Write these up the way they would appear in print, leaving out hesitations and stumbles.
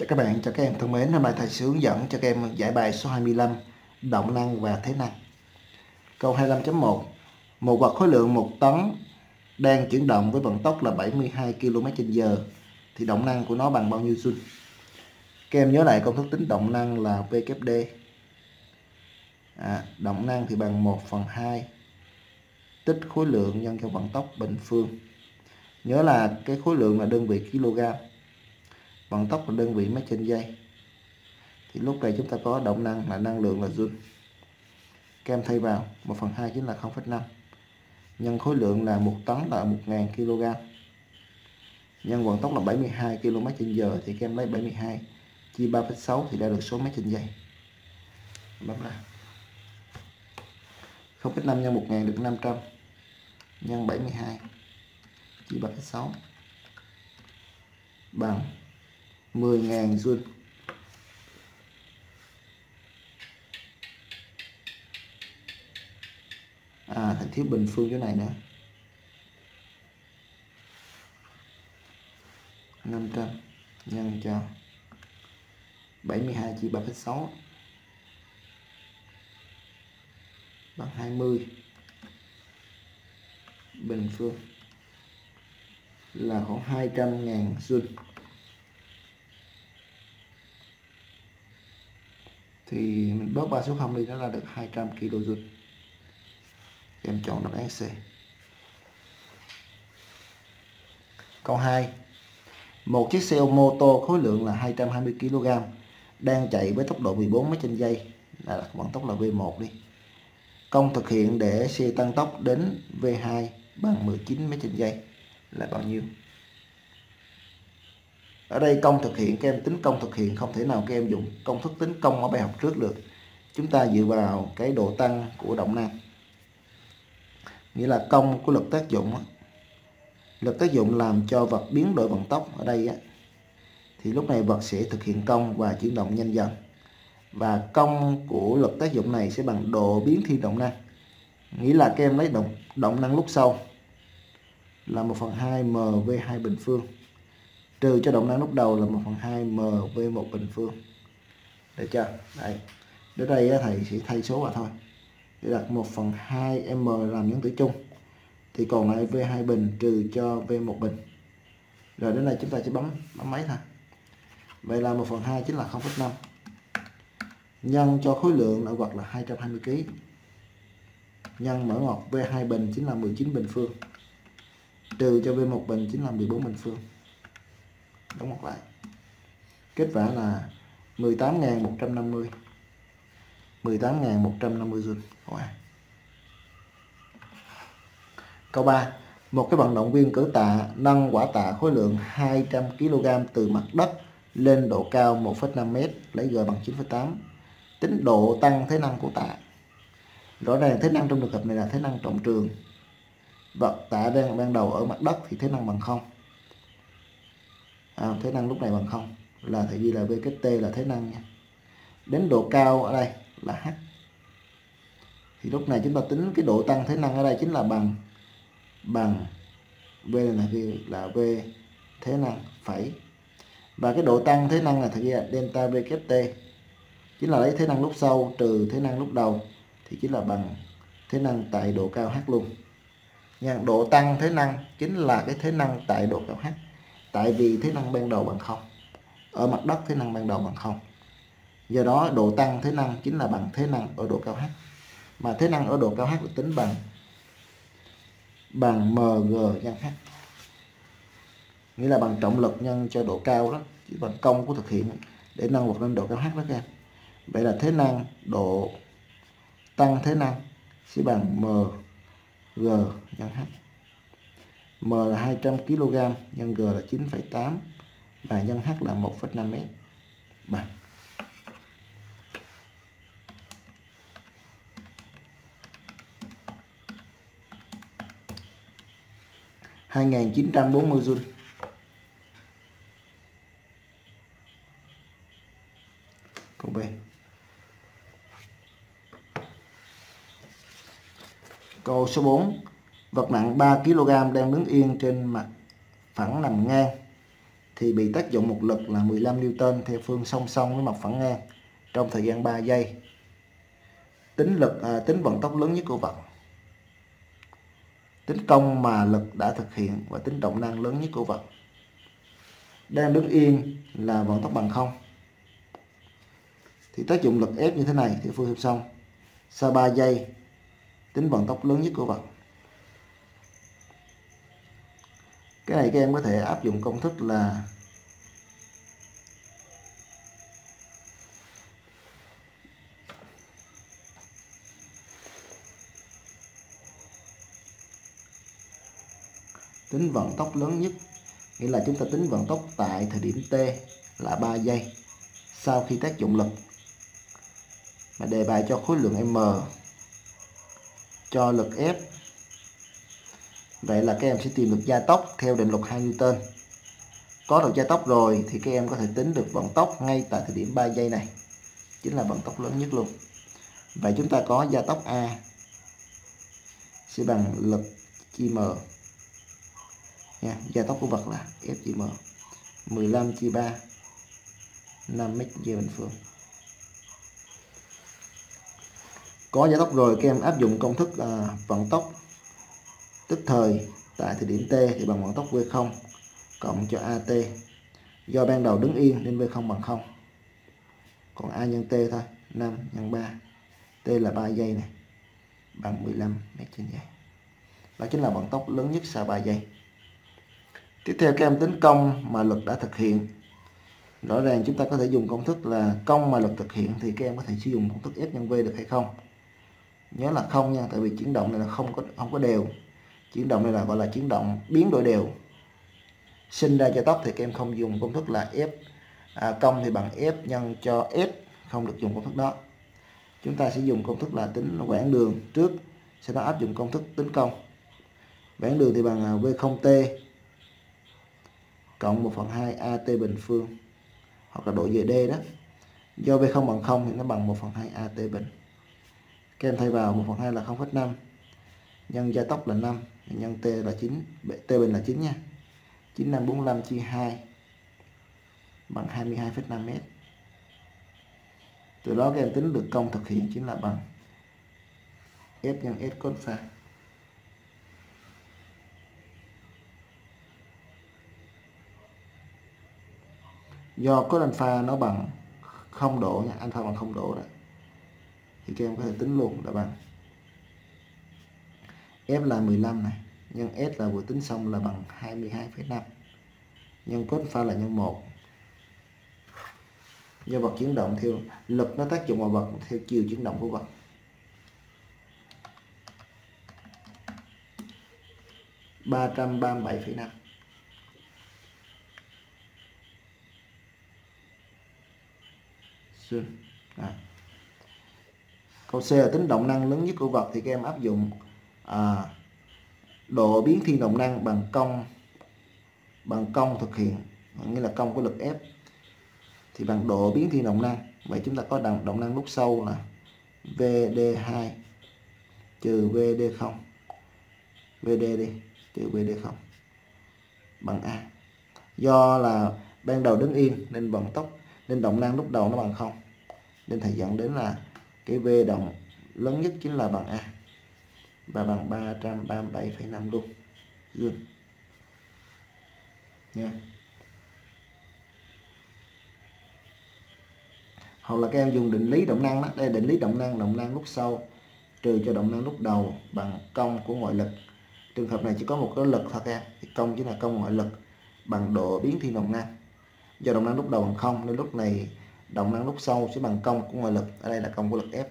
Chào các bạn, chào các em thân mến. Hôm nay thầy sẽ hướng dẫn cho các em giải bài số 25 động năng và thế năng. Câu 25.1. Một vật khối lượng 1 tấn đang chuyển động với vận tốc là 72 km/h thì động năng của nó bằng bao nhiêu Joule? Các em nhớ lại công thức tính động năng là V kép D. Động năng thì bằng 1/2 tích khối lượng nhân cho vận tốc bình phương. Nhớ là cái khối lượng là đơn vị kg, vận tốc là đơn vị mét trên giây. Thì lúc này chúng ta có động năng là năng lượng là Joule. Các em thay vào 1/2 chính là 0,5 nhân khối lượng là 1 tấn là 1000 kg nhân vận tốc là 72 km/h thì các em lấy 72 chia 3,6 thì ra được số mét trên giây. Bấm ra 0,5 nhân 1000 được 500 nhân 72 chia 3,6 bằng 10.000 Joule. Thầy thiếu bình phương chỗ này nữa. 500 nhân cho 72 chia 3,6 bằng 20. Bình phương là khoảng 200.000 Joule. Thì mình bớt 3 số 0 đi, nó ra được 200 kJ. Em chọn đáp án C. Câu 2. Một chiếc xe mô tô khối lượng là 220 kg đang chạy với tốc độ 14 m/giây, là vận tốc là V1 đi. Công thực hiện để xe tăng tốc đến V2 bằng 19 m/giây là bao nhiêu? Ở đây công thực hiện, các em tính công thực hiện không thể nào các em dùng công thức tính công ở bài học trước được. Chúng ta dựa vào cái độ tăng của động năng. Nghĩa là công của lực tác dụng. Lực tác dụng làm cho vật biến đổi vận tốc ở đây thì lúc này vật sẽ thực hiện công và chuyển động nhanh dần. Và công của lực tác dụng này sẽ bằng độ biến thiên động năng. Nghĩa là các em lấy động năng lúc sau là 1/2 mv2 bình phương trừ cho động năng lúc đầu là 1/2 mv1 bình phương. Được chưa? Đấy. Đến đây thầy sẽ thay số vào thôi. Để đặt 1/2 m làm nhân tử chung thì còn lại V2 bình trừ cho V1 bình. Rồi đến đây chúng ta sẽ bấm máy thôi. Vậy là 1/2 chính là 0,5 nhân cho khối lượng ở vật là 220 kg nhân mở ngoặc V2 bình chính là 19 bình phương trừ cho V1 bình chính là 14 bình phương. Đóng ngoặc lại. Kết quả là 18.150 Joule. Câu 3. Một cái vận động viên cử tạ nâng quả tạ khối lượng 200 kg từ mặt đất lên độ cao 1,5 m, lấy G bằng 9,8. Tính độ tăng thế năng của tạ. Rõ ràng thế năng trong trường hợp này là thế năng trọng trường. Vật tạ đang ban đầu ở mặt đất thì thế năng bằng 0. Thế năng lúc này bằng 0 là thầy ghi là V kép T là thế năng nha. Đến độ cao ở đây là H. Thì lúc này chúng ta tính cái độ tăng thế năng ở đây chính là bằng V là V thế năng phẩy. Và cái độ tăng thế năng là thầy ghi là delta V kép T chính là lấy thế năng lúc sau trừ thế năng lúc đầu thì chính là bằng thế năng tại độ cao H luôn. Nha, độ tăng thế năng chính là cái thế năng tại độ cao H. Tại vì thế năng ban đầu bằng 0. Ở mặt đất thế năng ban đầu bằng 0. Do đó độ tăng thế năng chính là bằng thế năng ở độ cao H. Mà thế năng ở độ cao H được tính bằng mg nhân H. Nghĩa là bằng trọng lực nhân cho độ cao đó, chỉ bằng công của thực hiện để nâng vật lên độ cao H đó các em. Vậy là thế năng độ tăng thế năng sẽ bằng mg nhân H. M là 200 kg nhân G là 9,8 và nhân H là 1,5 m bằng 2.940 Joule. Câu B. Câu số 4. Vật nặng 3 kg đang đứng yên trên mặt phẳng nằm ngang thì bị tác dụng một lực là 15 Newton theo phương song song với mặt phẳng ngang trong thời gian 3 giây. Tính vận tốc lớn nhất của vật, tính công mà lực đã thực hiện và tính động năng lớn nhất của vật. Đang đứng yên là vận tốc bằng 0. Thì tác dụng lực ép như thế này thì phương song song. Sau 3 giây tính vận tốc lớn nhất của vật. Cái này các em có thể áp dụng công thức là tính vận tốc lớn nhất, nghĩa là chúng ta tính vận tốc tại thời điểm t là 3 giây sau khi tác dụng lực. Mà đề bài cho khối lượng m, cho lực F. Vậy là các em sẽ tìm được gia tốc theo định luật 2 Newton. Có được gia tốc rồi thì các em có thể tính được vận tốc ngay tại thời điểm 3 giây này, chính là vận tốc lớn nhất luôn. Vậy chúng ta có gia tốc A sẽ bằng lực chia m nha. Gia tốc của vật là F chia m, 15 chia 3, 5 m/giây bình phương. Có gia tốc rồi các em áp dụng công thức vận tốc tức thời tại thời điểm t thì bằng vận tốc v0 cộng cho at. Do ban đầu đứng yên nên v0 bằng 0. Còn a nhân t thôi, 5 nhân 3. T là 3 giây này, bằng 15 m/giây. Đó chính là vận tốc lớn nhất sau 3 giây. Tiếp theo các em tính công mà lực đã thực hiện. Rõ ràng chúng ta có thể dùng công thức là công mà lực thực hiện thì các em có thể sử dụng công thức F nhân V được hay không? Nhớ là không nha, tại vì chuyển động này là không có đều. Chuyển động này là gọi là chuyển động biến đổi đều. Sinh ra gia tốc thì các em không dùng công thức là F công thì bằng F nhân cho S, không được dùng công thức đó. Chúng ta sẽ dùng công thức là tính quãng đường trước, sau đó áp dụng công thức tính công. Quãng đường thì bằng V0T cộng 1/2 AT bình phương, hoặc là độ về D đó. Do V0 bằng 0 thì nó bằng 1/2 AT bình. Các em thay vào 1/2 là 0,5, nhân gia tốc là 5, nhân T là 9, T bình là 9 nha. 9545 chia 2 bằng 22,5 m. Từ đó các em tính được công thực hiện chính là bằng F nhân S cos pha. Do cos alpha nó bằng 0 độ nha, alpha bằng 0 độ đó. Thì các em có thể tính luôn là bằng F là 15 này, nhân S là vừa tính xong là bằng 22,5. Nhân cos alpha là nhân 1. Do vật chuyển động theo lực nó tác dụng vào vật theo chiều chuyển động của vật. $337,5. Câu C là tính động năng lớn nhất của vật thì các em áp dụng độ biến thiên động năng bằng công thực hiện, nghĩa là công của lực F thì bằng độ biến thiên động năng. Vậy chúng ta có động năng lúc sau là VD2 trừ VD0, VD đi trừ VD0 bằng A. Do là ban đầu đứng yên nên động năng lúc đầu nó bằng 0, nên thầy dẫn đến là cái V động lớn nhất chính là bằng A và bằng 337,5 luôn. Nha. Hoặc là các em dùng định lý động năng đó. Đây là định lý động năng lúc sau trừ cho động năng lúc đầu bằng công của ngoại lực. Trường hợp này chỉ có một cái lực thôi các em, thì công chính là công ngoại lực bằng độ biến thiên động năng. Do động năng lúc đầu bằng 0 nên lúc này động năng lúc sau sẽ bằng công của ngoại lực, ở đây là công của lực F.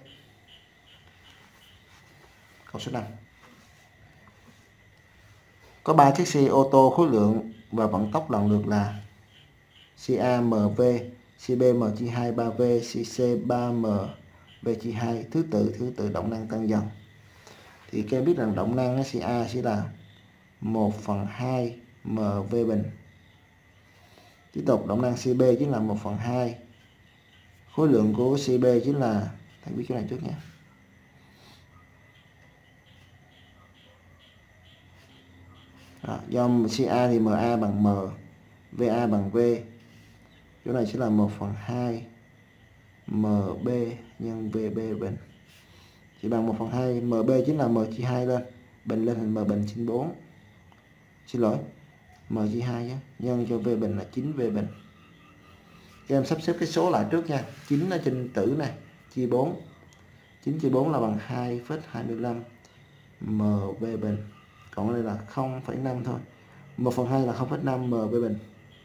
Câu số 5. Có 3 chiếc xe ô tô khối lượng và vận tốc lần lượt là CA MV, CB M chia 2 3V, CC 3M V chia 2, thứ tự động năng tăng dần. Thì các em biết rằng động năng CA sẽ là 1/2 MV bình. Tiếp tục động năng CB chính là 1/2. Khối lượng của CB chính là, thầy biết cái này trước nha. Do CA thì MA bằng M, VA bằng V, chỗ này sẽ là 1/2 MB nhân VB bình chỉ bằng 1/2. MB chính là M chia 2 lên, bình lên thành M bình sin 4. Xin lỗi, M chia 2 nhé, nhân cho V bình là 9V bình. Các em sắp xếp cái số lại trước nha. 9 ở trên tử này, chia 4. 9 chia 4 là bằng 2,25 MV bình. Còn ở đây là 0,5 thôi. 1/2 là 0,5 MV bình.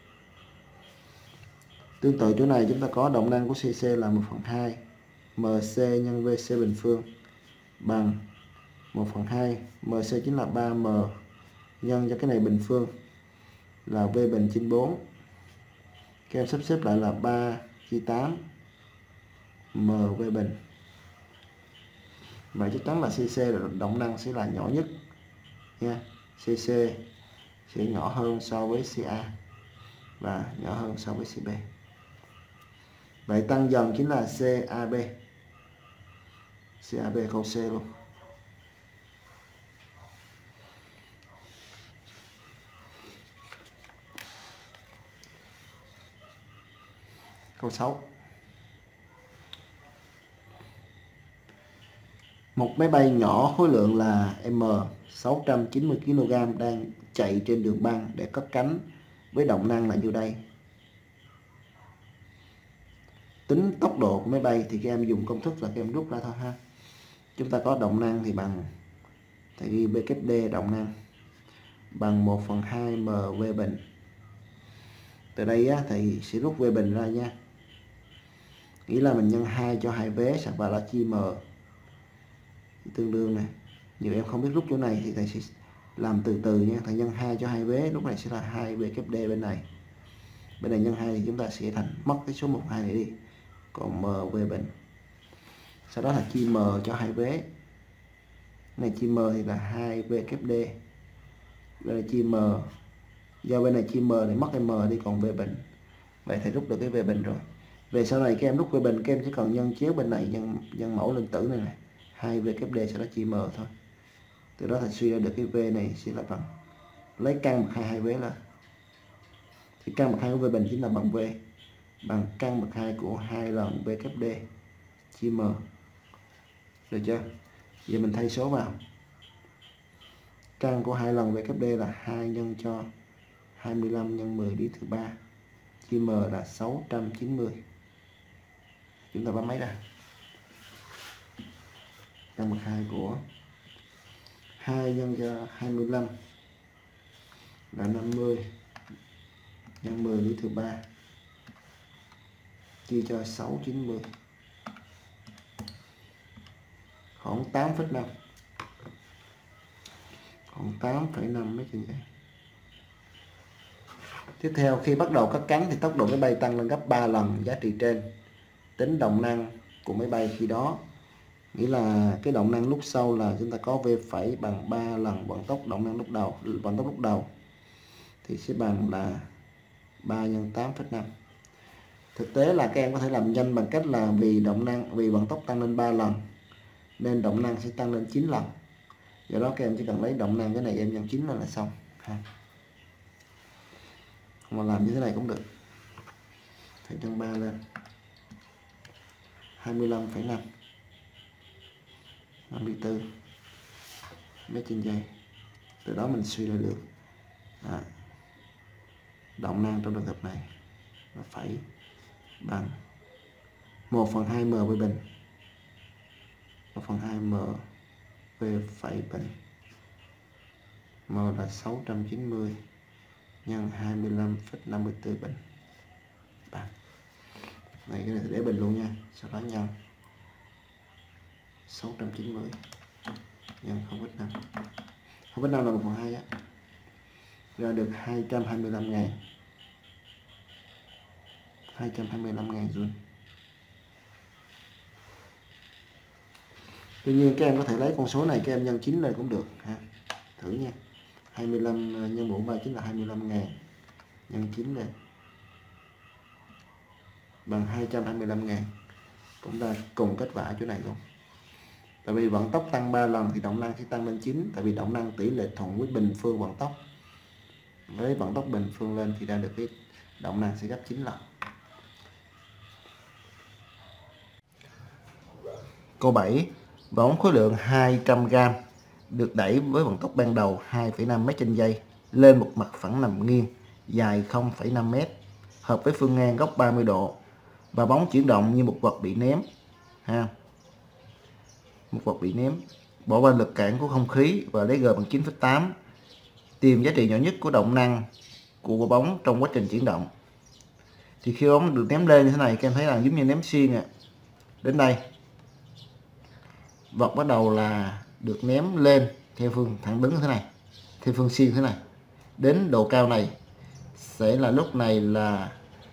Tương tự chỗ này chúng ta có động năng của CC là 1/2 MC nhân VC bình phương bằng 1/2. MC chính là 3M nhân cho cái này bình phương là V bình trên 4. Các em sắp xếp lại là 3 chia 8 MV bình. Vậy chắc chắn là CC là động năng sẽ là nhỏ nhất nha. CC sẽ nhỏ hơn so với CA và nhỏ hơn so với CB. Vậy tăng dần chính là CAB. CAB câu C luôn. Câu 6. Một máy bay nhỏ khối lượng là M 690 kg đang chạy trên đường băng để cất cánh với động năng là nhiêu đây? Tính tốc độ của máy bay thì các em dùng công thức là các em rút ra thôi ha. Chúng ta có động năng thì bằng, thầy ghi BKD động năng bằng 1/2 MV bình. Từ đây á, thầy sẽ rút V bình ra nha. Nghĩa là mình nhân 2 cho 2 vế sạc vào là chia M tương đương này. Nhiều em không biết rút chỗ này thì thầy sẽ làm từ từ nha. Thầy nhân 2 cho 2 vế, lúc này sẽ là 2BKD bên này. Bên này nhân 2 thì chúng ta sẽ thành mất cái số 12 này đi. Còn MV bình. Sau đó là chia M cho 2 vế. Này chia M thì là 2BKD. Bên này chia M. Do bên này chia M để mất cái M đi còn V bình. Vậy thầy rút được cái V bình rồi. Về sau này các em rút V bình, các em chỉ cần nhân chéo bên này, nhân mẫu lên tử này này. 2VKD sẽ là chia M thôi. Từ đó thầy suy ra được cái V này sẽ là bằng, lấy căn bậc 2 vế là, thì căn bậc 2 của V bình chính là bằng V, bằng căn bậc 2 của 2 lần VKD chia M. Được chưa? Giờ mình thay số vào. Căn của 2 lần VKD là 2 nhân cho 25 nhân 10 đi thứ 3 chia M là 690. Chúng ta bấm máy ra. Căn bậc 2 của 2 nhân cho 25 là 50 nhân 10 đi thứ 3 chia cho 690 khoảng 8,5, khoảng 8,5 mấy chừng vậy. Tiếp theo khi bắt đầu cất cánh thì tốc độ máy bay tăng lên gấp 3 lần giá trị trên. Tính động năng của máy bay khi đó. Nghĩa là cái động năng lúc sau là chúng ta có V phẩy bằng 3 lần vận tốc động năng lúc đầu, vận tốc lúc đầu thì sẽ bằng là 3 nhân 8,5. Thực tế là các em có thể làm nhanh bằng cách là vì vận tốc tăng lên 3 lần nên động năng sẽ tăng lên 9 lần. Do đó các em chỉ cần lấy động năng cái này em nhân 9 là xong ha. Mà làm như thế này cũng được. Thầy nhân 3 lên 25,5 54 mét trên giây. Từ đó mình suy ra được động năng trong trường hợp này là phẩy bằng 1/2 M với bình, 1/2 M V phẩy bình, M là 690 nhân 25,54 bình bằng. Này cái này để bình luôn nha. Sau đó nhân 690 nhân 0,5. 0,5 là 1/2 á. Ra được 225.000. 225.000 Joule. Tuy nhiên các em có thể lấy con số này các em nhân 9 lên cũng được ha. Thử nha. 25 nhân 43 chính là 25.000 nhân 9 lên bằng 225.000. Chúng ta cùng kết quả chỗ này luôn. Tại vì vận tốc tăng 3 lần thì động năng sẽ tăng lên 9, tại vì động năng tỷ lệ thuận với bình phương vận tốc. với vận tốc bình phương lên thì ra được cái động năng sẽ gấp 9 lần. Câu 7. Bóng khối lượng 200g được đẩy với vận tốc ban đầu 2,5 m trên giây lên một mặt phẳng nằm nghiêng dài 0,5 m, hợp với phương ngang góc 30 độ và bóng chuyển động như một vật bị ném. Một vật bị ném. Bỏ qua lực cản của không khí và lấy G bằng 9,8. Tìm giá trị nhỏ nhất của động năng của bóng trong quá trình chuyển động. Thì khi bóng được ném lên như thế này, các em thấy là giống như ném xiên đến đây. Vật bắt đầu là được ném lên theo phương thẳng đứng như thế này, theo phương xiên thế này. Đến độ cao này sẽ là lúc này là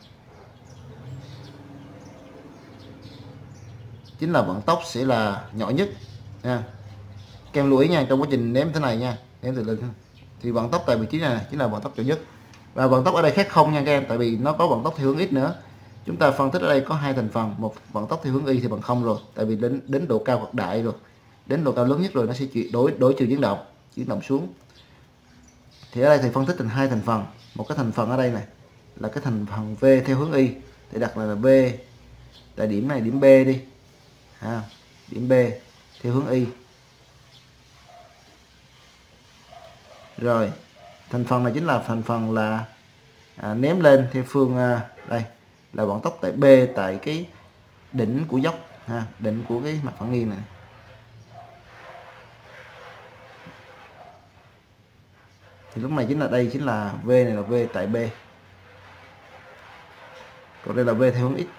chính là vận tốc sẽ là nhỏ nhất nha. Các em lưu ý nha, trong quá trình ném thế này nha, ném từ lên thì vận tốc tại vị trí này chính là vận tốc nhỏ nhất. Và vận tốc ở đây khác không nha các em, tại vì nó có vận tốc theo hướng x nữa. Chúng ta phân tích ở đây có hai thành phần, một vận tốc theo hướng y thì bằng không rồi, tại vì đến độ cao cực đại rồi, đến độ cao lớn nhất rồi nó sẽ đổi chiều chuyển động xuống. Thì ở đây thì phân tích thành hai thành phần, một cái thành phần ở đây này là cái thành phần v theo hướng y thì đặt là v tại điểm này, điểm B đi điểm B theo hướng y. Rồi thành phần này chính là thành phần là ném lên theo phương đây là vận tốc tại B, tại cái đỉnh của dốc đỉnh của cái mặt phẳng nghiêng này. Thì lúc này đây chính là V, này là V tại B, còn đây là V theo hướng x.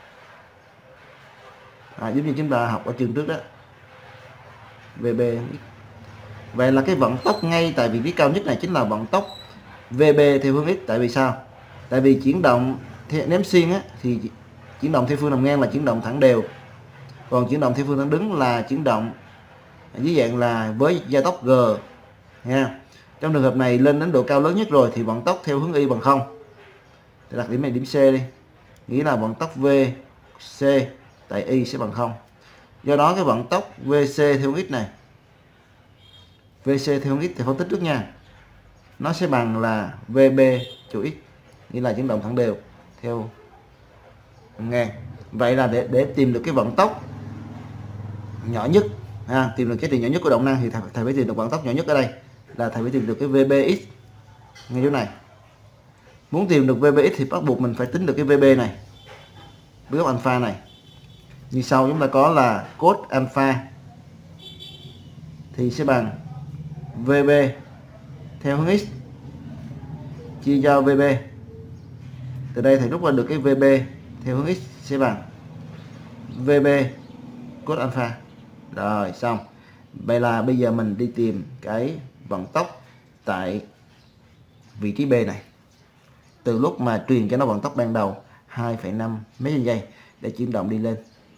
Giống như chúng ta học ở trường trước đó, VB. Vậy là cái vận tốc ngay tại vị trí cao nhất này chính là vận tốc VB theo hướng x. Tại vì sao? Tại vì chuyển động ném xiên thì chuyển động theo phương nằm ngang là chuyển động thẳng đều, còn chuyển động theo phương thẳng đứng là chuyển động dưới dạng là với gia tốc g nha. Trong trường hợp này lên đến độ cao lớn nhất rồi thì vận tốc theo hướng y bằng 0. Thì đặt điểm này điểm C đi, nghĩa là vận tốc VC tại y sẽ bằng 0. Do đó cái vận tốc VC theo hướng x này, VC theo hướng x thì phân tích trước nha, nó sẽ bằng là VB trừ x, nghĩa là chuyển động thẳng đều theo ngang. Vậy là để tìm được cái vận tốc nhỏ nhất, tìm được cái trị nhỏ nhất của động năng thì thầy phải tìm được vận tốc nhỏ nhất ở đây là thầy phải tìm được cái VBX ngay chỗ này. Muốn tìm được VBX thì bắt buộc mình phải tính được cái VB này với góc alpha này. Như sau, chúng ta có là cos alpha thì sẽ bằng VB theo hướng x chia cho VB. Từ đây thầy rút ra được cái VB theo hướng x sẽ bằng VB cos alpha. Rồi xong. Vậy là bây giờ mình đi tìm cái vận tốc tại vị trí B này, từ lúc mà truyền cho nó vận tốc ban đầu 2,5 m/giây để chuyển động đi lên.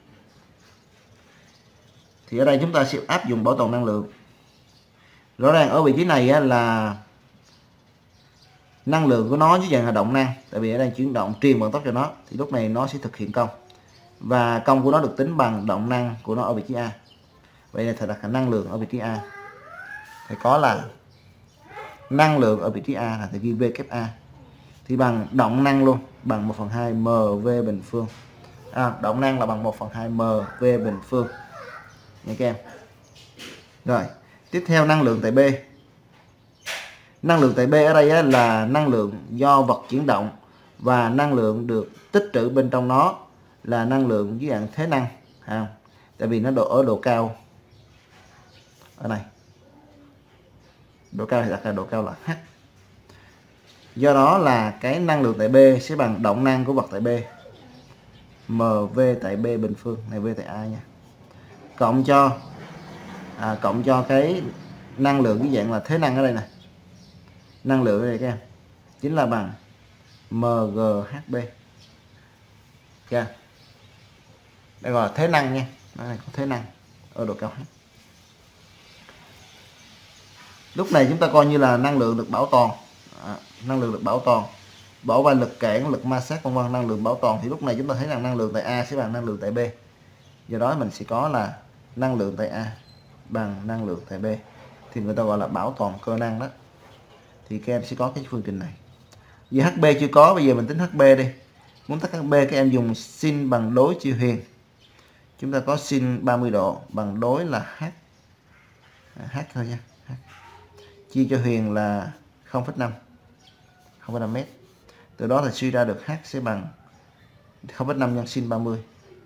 Thì ở đây chúng ta sẽ áp dụng bảo toàn năng lượng. Rõ ràng ở vị trí này là năng lượng của nó dưới dạng là động năng, tại vì ở đây chuyển động truyền vận tốc cho nó, thì lúc này nó sẽ thực hiện công, và công của nó được tính bằng động năng của nó ở vị trí A. Vậy là thầy đặt năng lượng ở vị trí A, thầy có là năng lượng ở vị trí A là thầy ghi V kép A thì bằng động năng luôn, bằng 1/2 mv bình phương. Động năng là bằng 1/2 mv bình phương nha các em. Rồi tiếp theo năng lượng tại B. Năng lượng tại B ở đây là năng lượng do vật chuyển động, và năng lượng được tích trữ bên trong nó là năng lượng dưới dạng thế năng. Tại vì nó ở độ cao ở này, độ cao thì đặt là độ cao là H. Do đó là cái năng lượng tại B sẽ bằng động năng của vật tại B mv tại B bình phương, này V tại A nha, cộng cho cái năng lượng cái dạng là thế năng ở đây này, năng lượng ở đây các em chính là bằng mghb. Đây gọi là thế năng nha, đây này có thế năng ở độ cao H. Lúc này chúng ta coi như là năng lượng được bảo toàn, năng lượng được bảo toàn, bỏ qua lực cản, lực ma sát vân vân, năng lượng bảo toàn. Thì lúc này chúng ta thấy rằng năng lượng tại A sẽ bằng năng lượng tại B. Do đó mình sẽ có là năng lượng tại A bằng năng lượng tại B, thì người ta gọi là bảo toàn cơ năng đó. thì các em sẽ có cái phương trình này. Giờ HB chưa có, bây giờ mình tính HB đi. Muốn tính HB các em dùng sin bằng đối chia huyền. Chúng ta có sin 30 độ bằng đối là H thôi nha. Chia cho huyền là 0,5 mét. Từ đó thì suy ra được H sẽ bằng 0,5 nhân sin 30.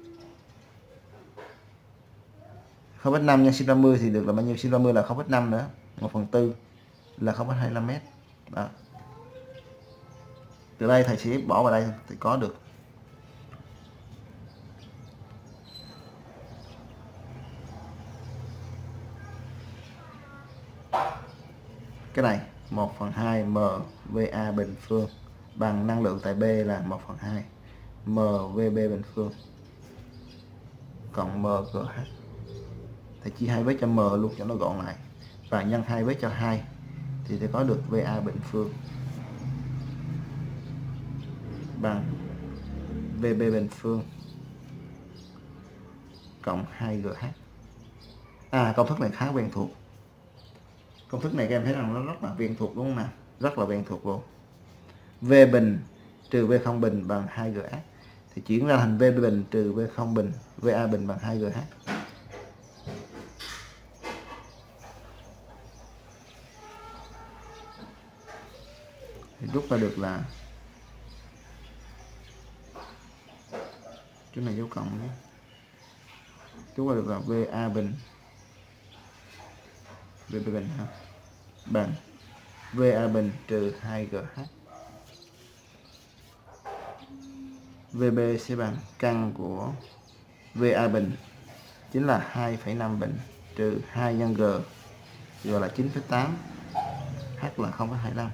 0,5 nhân sin 30 thì được là bao nhiêu? Sin 30 là 0,5 nữa, 1/4 là 0,25 mét. Đó. Từ đây thầy sẽ bỏ vào đây thì có được. Cái này 1/2 mVA bình phương bằng năng lượng tại B là 1/2 mVB bình phương cộng mGH. Thầy chia 2 vế cho m luôn cho nó gọn lại và nhân 2 vế cho 2 thì sẽ có được VA bình phương bằng VB bình phương cộng 2GH. Công thức này khá quen thuộc. Công thức này các em thấy rằng nó rất là quen thuộc đúng không nào? Rất là quen thuộc luôn. V bình trừ V không bình bằng 2GH thì chuyển ra thành VB bình trừ V không bình, VA bình bằng 2GH. Thì rút ra được là cái này dấu cộng nhé. Rút ra được là VA bình VB bình bằng VA bình trừ 2GH. VB sẽ bằng căn của VA bình chính là 2,5 bình trừ 2 nhân G là 9,8, H là 0,25.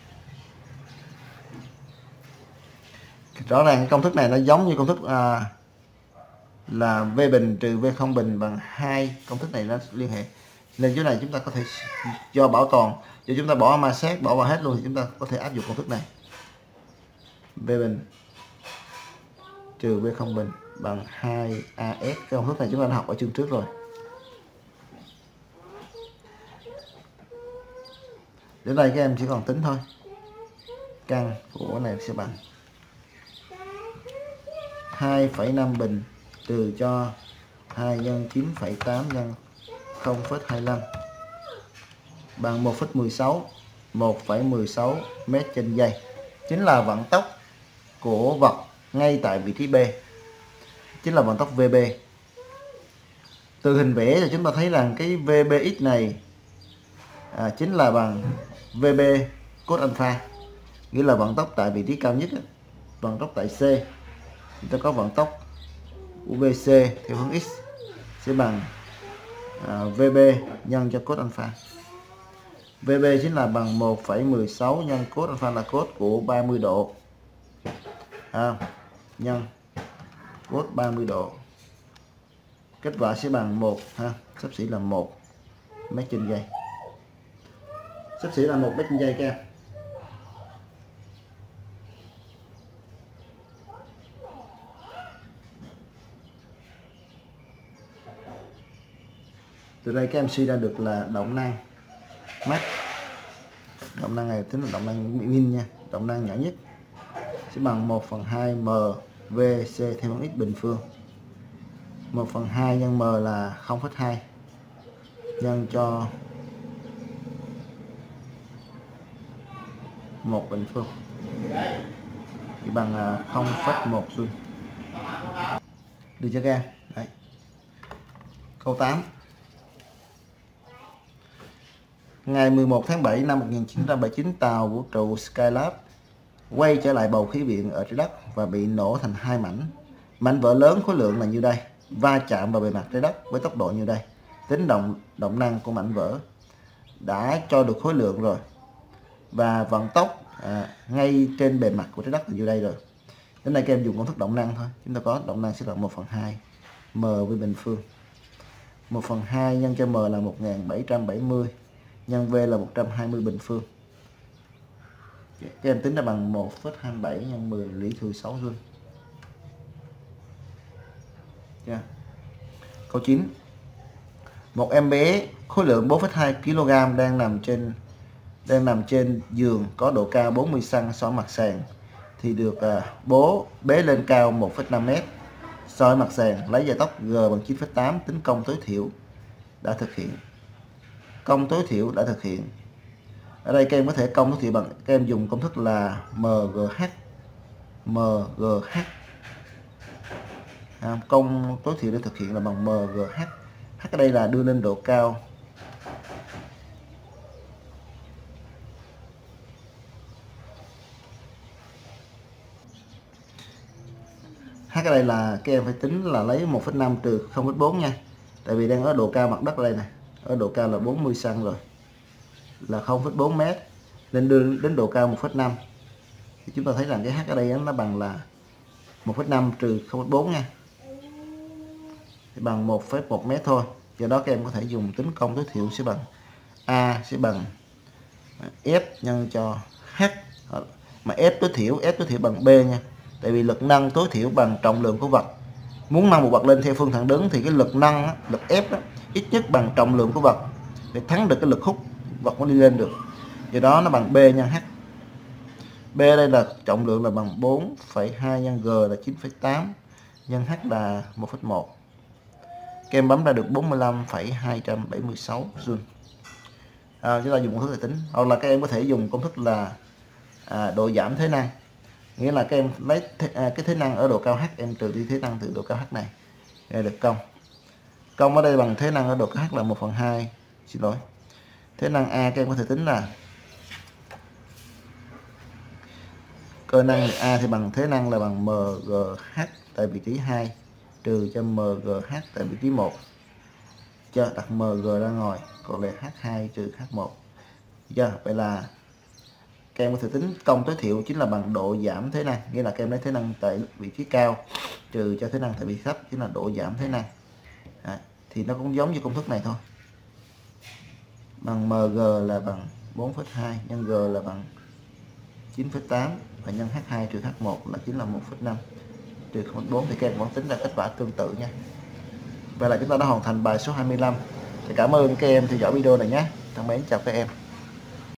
Rõ ràng công thức này nó giống như công thức là V bình trừ V không bình bằng 2. Công thức này nó liên hệ nên chỗ này chúng ta có thể do bảo toàn, cho chúng ta bỏ ma sát, bỏ vào hết luôn thì chúng ta có thể áp dụng công thức này. V bình trừ V không bình bằng 2AS. Cái công thức này chúng ta đã học ở chương trước rồi. Đến đây các em chỉ còn tính thôi. Căn của này sẽ bằng 2,5 bình trừ cho 2 nhân 9,8 nhân 0,25 bằng 1,16 mét trên giây. Chính là vận tốc của vật ngay tại vị trí B. Chính là vận tốc VB. Từ hình vẽ thì chúng ta thấy rằng cái VBX này chính là bằng VB cos alpha, nghĩa là vận tốc tại vị trí cao nhất. Vận tốc tại C chúng ta có vận tốc UVC theo hướng X sẽ bằng VB nhân cho cos alpha. VB chính là bằng 1,16 nhân cos alpha là cos của 30 độ nhân cos 30 độ. Kết quả sẽ bằng 1 xấp xỉ là 1 mét trên giây. Xấp xỉ là 1 mét trên giây các em. Từ đây các em suy ra được là động năng max. Động năng này tính là động năng min nha, động năng nhỏ nhất sẽ bằng 1/2 mVc theo hướng x bình phương. 1/2 nhân m là 0,2 nhân cho 1 bình phương thì bằng 0,1 giây. Được chưa các em? Đấy. Câu 8. Ngày 11 tháng 7 năm 1979, tàu vũ trụ Skylab quay trở lại bầu khí quyển ở trái đất và bị nổ thành 2 mảnh. Mảnh vỡ lớn khối lượng là như đây, va chạm vào bề mặt trái đất với tốc độ như đây. Tính động năng của mảnh vỡ đã cho được khối lượng rồi và vận tốc ngay trên bề mặt của trái đất là như đây rồi. Đến đây các em dùng công thức động năng thôi. Chúng ta có động năng sẽ là 1/2 m với bình phương. 1/2 nhân cho m là 1770 nhân V là 120 bình phương. Các em tính ra bằng 1,27 nhân 10 lý thừa 6 giây. Câu 9. Một em bé khối lượng 4,2 kg đang nằm trên đang nằm trên giường có độ cao 40 cm so với mặt sàn thì được bố bế lên cao 1,5 m so với mặt sàn, lấy gia tốc g bằng 9,8, tính công tối thiểu đã thực hiện. Công tối thiểu đã thực hiện. Ở đây các em có thể công tối thiểu bằng các em dùng công thức là MGH. Công tối thiểu để thực hiện là bằng MGH. H ở đây là đưa lên độ cao. H ở đây là các em phải tính là lấy 1,5 trừ 0,4 nha. Tại vì đang ở độ cao mặt đất ở đây này, ở độ cao là 40 cm rồi, là 0,4 m nên đưa đến độ cao 1,5 thì chúng ta thấy rằng cái H ở đây nó bằng là 1,5 trừ 0,4 nha, thì bằng 1,1 m thôi. Do đó các em có thể dùng tính công tối thiểu sẽ bằng A sẽ bằng F nhân cho H, mà F tối thiểu bằng B nha. Tại vì lực nâng tối thiểu bằng trọng lượng của vật. Muốn nâng một vật lên theo phương thẳng đứng thì cái lực nâng, lực ép ít nhất bằng trọng lượng của vật để thắng được cái lực hút vật mới đi lên được. Do đó nó bằng B nhân H. B đây là trọng lượng là bằng 4,2 nhân G là 9,8 nhân H là 1,1. Các em bấm ra được 45,276 joule. Chúng ta dùng công thức để tính, hoặc là các em có thể dùng công thức là độ giảm thế năng, nghĩa là các em lấy cái thế năng ở độ cao H, em trừ đi thế năng từ độ cao H này để được công. Công ở đây bằng thế năng ở độ cao H là 1/2, xin lỗi. Thế năng A các em có thể tính là cơ năng A thì bằng thế năng là bằng MGH tại vị trí 2 trừ cho MGH tại vị trí 1. Cho đặt MG ra ngoài, còn là H2 trừ H1. Vậy là các em có thể tính công tối thiểu chính là bằng độ giảm thế năng, nghĩa là các em lấy thế năng tại vị trí cao trừ cho thế năng tại vị trí thấp chính là độ giảm thế năng. Thì nó cũng giống như công thức này thôi. Bằng MG là bằng 4,2 nhân G là bằng 9,8 và nhân H2 trừ H1 là chính là 1,5 trừ 0,4, thì các em vẫn tính ra kết quả tương tự nha. Vậy là chúng ta đã hoàn thành bài số 25. Thì cảm ơn các em theo dõi video này nhé. Thân mến chào các em.